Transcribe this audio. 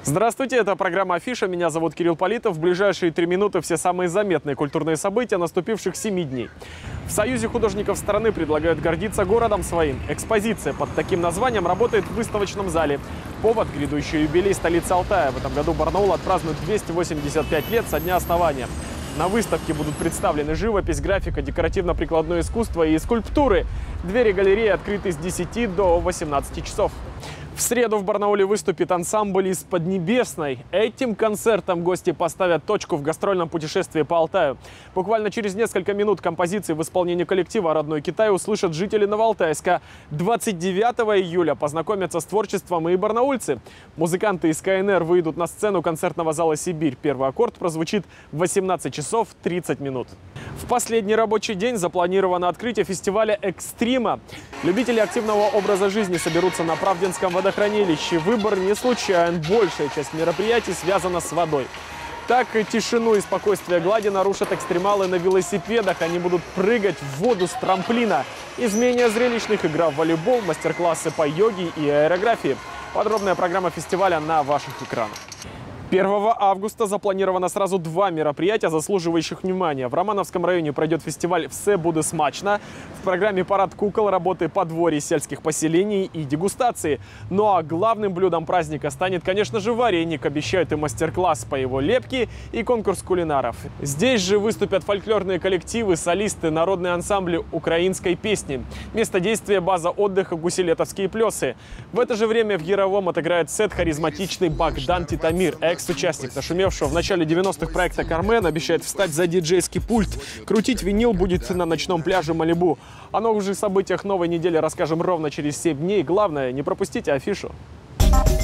Здравствуйте, это программа «Афиша». Меня зовут Кирилл Политов. В ближайшие 3 минуты все самые заметные культурные события наступивших 7 дней. В Союзе художников страны предлагают гордиться городом своим. Экспозиция под таким названием работает в выставочном зале. Повод – грядущий юбилей столицы Алтая. В этом году Барнаул отпразднует 285 лет со дня основания. На выставке будут представлены живопись, графика, декоративно-прикладное искусство и скульптуры. Двери галереи открыты с 10 до 18 часов. В среду в Барнауле выступит ансамбль из Поднебесной. Этим концертом гости поставят точку в гастрольном путешествии по Алтаю. Буквально через несколько минут композиции в исполнении коллектива «Родной Китай» услышат жители Новоалтайска. 29 июля познакомятся с творчеством и барнаульцы. Музыканты из КНР выйдут на сцену концертного зала «Сибирь». Первый аккорд прозвучит в 18 часов 30 минут. В последний рабочий день запланировано открытие фестиваля «Экстрима». Любители активного образа жизни соберутся на Правдинском водохранилище. Выбор не случайен. Большая часть мероприятий связана с водой. Так и тишину и спокойствие глади нарушат экстремалы на велосипедах. Они будут прыгать в воду с трамплина. Из менее зрелищных игра в волейбол, мастер-классы по йоге и аэрографии. Подробная программа фестиваля на ваших экранах. 1 августа запланировано сразу 2 мероприятия, заслуживающих внимания. В Романовском районе пройдет фестиваль «Все буде смачно». В программе парад кукол, работы подворий сельских поселений и дегустации. Ну а главным блюдом праздника станет, конечно же, вареник. Обещают и мастер-класс по его лепке, и конкурс кулинаров. Здесь же выступят фольклорные коллективы, солисты, народные ансамбли украинской песни. Место действия – база отдыха «Гуселетовские плесы». В это же время в Яровом отыграет сет харизматичный Богдан Титамир. Экс-участник нашумевшего в начале 90-х проекта «Кармен» обещает встать за диджейский пульт. Крутить винил будет на ночном пляже Малибу. О новых же событиях новой недели расскажем ровно через 7 дней. Главное, не пропустите афишу.